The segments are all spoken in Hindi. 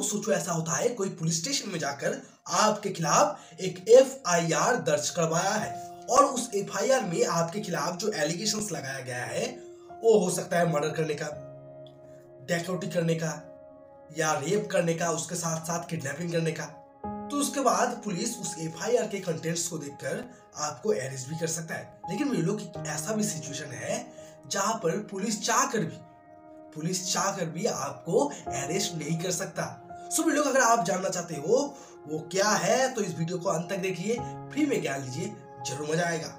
सोचो ऐसा होता है कोई पुलिस स्टेशन में जाकर आपके खिलाफ एक FIR दर्ज करवाया है और उस FIR में आपके खिलाफ जो एलिगेशंस लगाया गया है वो हो सकता है मर्डर करने का, डकैती करने का या रेप करने का, उसके साथ साथ किडनैपिंग करने का। तो उसके बाद पुलिस उस FIR के कंटेंट्स को देखकर आपको अरेस्ट भी कर सकता है। लेकिन मेरे लोग ऐसा भी सिचुएशन है जहां पर पुलिस चाहकर भी आपको अरेस्ट नहीं कर सकता। सो मेरे लोग अगर आप जानना चाहते हो वो क्या है तो इस वीडियो को अंत तक देखिए, फ्री में ज्ञान लीजिए, जरूर मजा आएगा।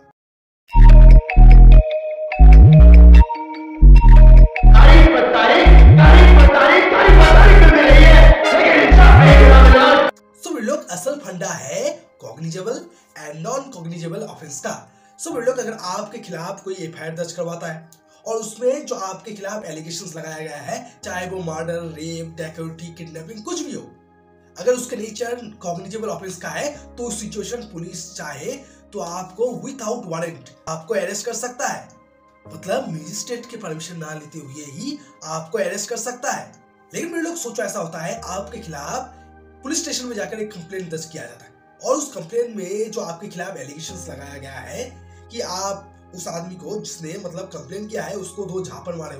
लोग असल फंडा है cognizable and non cognizable offence का। सो लोग अगर आपके खिलाफ कोई FIR दर्ज करवाता है और उसमें जो आपके खिलाफ एलिगेशंस लगाया गया है, चाहे वो मर्डर, रेप, डकैती, किडनैपिंग कुछ भी हो, अगर उसके नेचर कॉग्निजेबल ऑफेंस का है तो उस सिचुएशन पुलिस चाहे तो आपको विदाउट वारंट आपको अरेस्ट कर सकता है। मतलब मजिस्ट्रेट की परमिशन ना लेते हुए ही आपको अरेस्ट कर सकता है। लेकिन मेरे लोग सोचो ऐसा होता है आपके खिलाफ पुलिस स्टेशन में जाकर एक कंप्लेंट दर्ज किया जाता है और उस कंप्लेंट में जो आपके खिलाफ एलिगेशंस लगाया गया है कि आप उस आदमी को जिसने मतलब कंप्लेंट किया है उसको 2 झापड़ मारे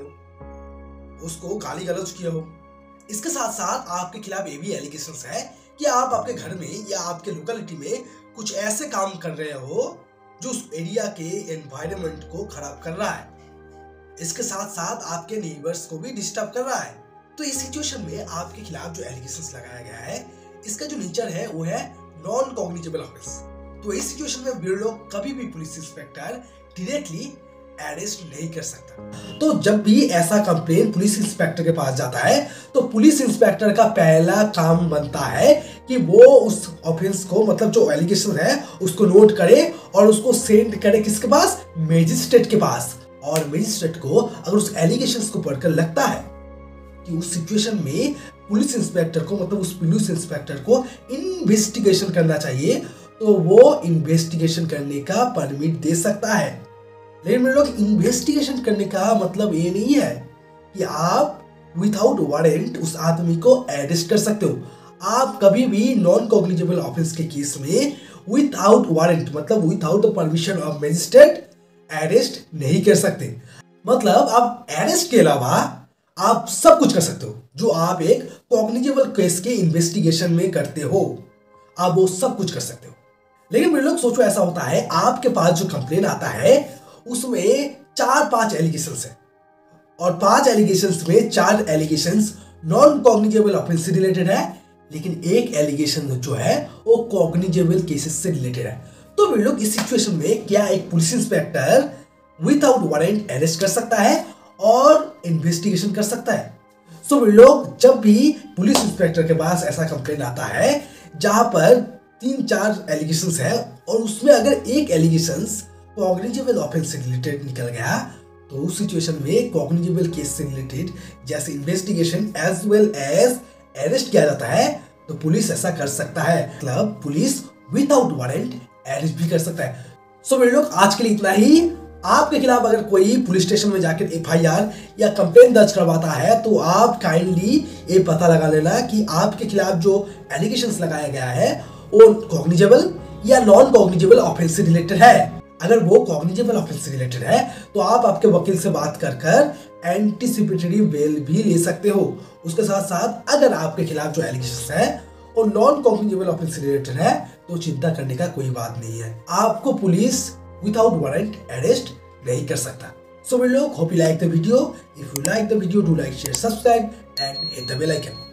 हो, उसको गाली गलौज किया हो। इसके साथ साथ आपके खिलाफ ये भी एलिगेशंस है कि आप आपके घर में या आपके लोकेलिटी में कुछ ऐसे काम कर रहे हो जो उस एरिया के एनवायरनमेंट को खराब कर रहा है। इसके साथ साथ आपके नेबर्स को भी डिस्टर्ब कर रहा है। तो इस सिचुएशन में आपके खिलाफ जो एलिगेशंस लगाया गया है इसका जो नेचर है वो है नॉन कॉग्निजेबल ऑफेंस। तो इस सिचुएशन में ब्यूरो कभी भी पुलिस इंस्पेक्टर डायरेक्टली अरेस्ट नहीं कर सकता। तो जब भी ऐसा कंप्लेन पुलिस इंस्पेक्टर के पास जाता है तो पुलिस इंस्पेक्टर का पहला काम बनता है कि वो उस ऑफेंस को मतलब जो एलिगेशन है उसको नोट करे और उसको सेंड करे किसके पास, मजिस्ट्रेट के पास। और मजिस्ट्रेट को अगर उस एलिगेशंस को पढ़कर लगता है कि उस सिचुएशन में पुलिस इंस्पेक्टर को मतलब उस पुलिस इंस्पेक्टर को इन्वेस्टिगेशन करना चाहिए तो वो इन्वेस्टिगेशन करने का परमिट दे सकता है। लेकिन मेरे लोग इन्वेस्टिगेशन करने का मतलब ये नहीं है कि आप विदाउट वारंट उस आदमी को अरेस्ट कर सकते हो। आप कभी भी नॉन कॉग्निजेबल ऑफेंस के केस में विदाउट वारंट मतलब without the permission of magistrate arrest नहीं कर सकते। मतलब आप अरेस्ट के अलावा आप सब कुछ कर सकते हो जो आप एक कॉग्निजेबल केस के इन्वेस्टिगेशन में करते हो, आप वो सब कुछ कर सकते हो। लेकिन मेरे लोग सोचो ऐसा होता है आपके पास जो कंप्लेन आता है उसमें 4-5 एलिगेशंस है और 5 एलिगेशंस में 4 एलिगेशंस नॉन कॉग्निजेबल ऑफेंस से रिलेटेड है, लेकिन एक एलिगेशन जो है वो कॉग्निजेबल केसेस से रिलेटेड है। तो मेरे लोग इस सिचुएशन में क्या एक police inspector without warrant arrest कर सकता है और इन्वेस्टिगेशन कर सकता है। सो लोग जब भी पुलिस इंस्पेक्टर के पास ऐसा कंप्लेंट आता है जहां पर 3-4 एलिगेशंस है और उसमें अगर एक एलिगेशंस कॉग्निजेबल ऑफेंस से रिलेटेड निकल गया तो उस सिचुएशन में कॉग्निजेबल केस से रिलेटेड जैसे investigation as well as arrest किया जाता है तो पुलिस ऐसा कर सकता है। मतलब पुलिस विदाउट वारंट अरेस्ट भी कर सकता है। सो मेरे लोग आज के लिए इतना ही। आपके खिलाफ अगर कोई पुलिस स्टेशन में जाकर FIR या कंप्लेंट दर्ज करवाता है तो आप काइंडली ये पता लगा लेना कि आपके खिलाफ जो एलिगेशंस लगाया गया है वो कॉग्निजेबल या नॉन कॉग्निजेबल ऑफेंस से रिलेटेड है। अगर वो कॉग्निजेबल ऑफेंस से रिलेटेड है तो आप आपके वकील से बात कर एंटीसिपेटरी बेल भी ले सकते हो। उसके साथ साथ अगर आपके खिलाफ जो एलिगेशंस है और नॉन कॉग्निजेबल ऑफेंस से रिलेटेड है तो चिंता करने का कोई बात नहीं है, आपको पुलिस without warrant arrest नहीं कर सकता। So we look, hope you like the video. If you like the video, do like, share, subscribe and hit the bell icon.